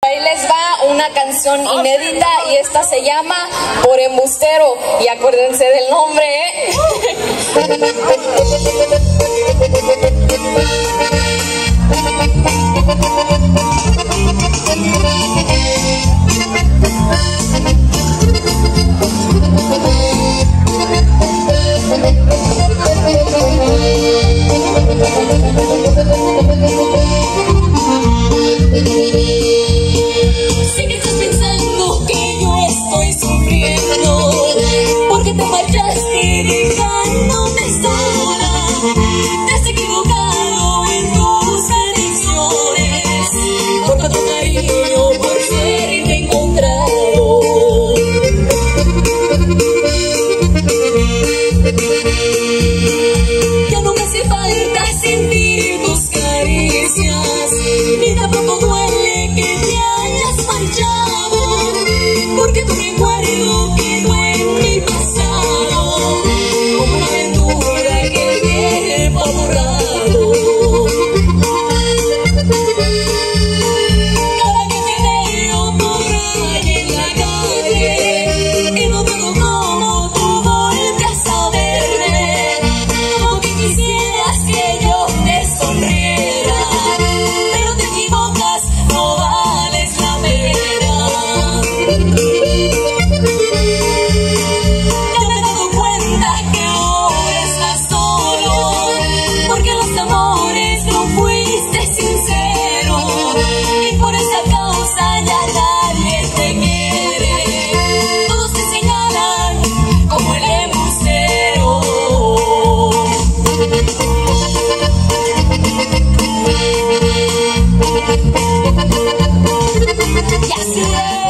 Ahí les va una canción inédita y esta se llama Por Embustero. Y acuérdense del nombre, ¿eh? Sé que estás pensando que yo estoy sufriendo porque te marchaste dejándome sola. Te has equivocado en tus adicciones, por tanto cariño, por suerte encontrado. Ya no me hace falta sentir tus caricias, ni tampoco duele que te hayas marchado, porque tu recuerdo quedó en mi pasado, como una aventura que el tiempo ha borrado. Cada que te veo por ahí en la calle y no veo como tú volteas a verme, como que quisieras que yo te sonriera, pero te equivocas, no vales la pena. Ya me he dado cuenta que ahora estás solo, porque los amores no fuiste sincero, y por esa causa ya nadie te quiere. Todos te señalan como el embustero. Y así es.